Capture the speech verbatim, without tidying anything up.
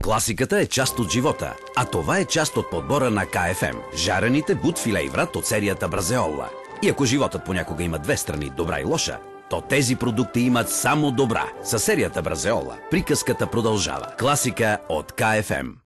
Класиката е част от живота, а това е част от подбора на К Ф М. Жарените бутфиле и врат от серията Бразеола. И ако животът понякога има две страни, добра и лоша, то тези продукти имат само добра. Със серията Бразеола приказката продължава. Класика от К Ф М.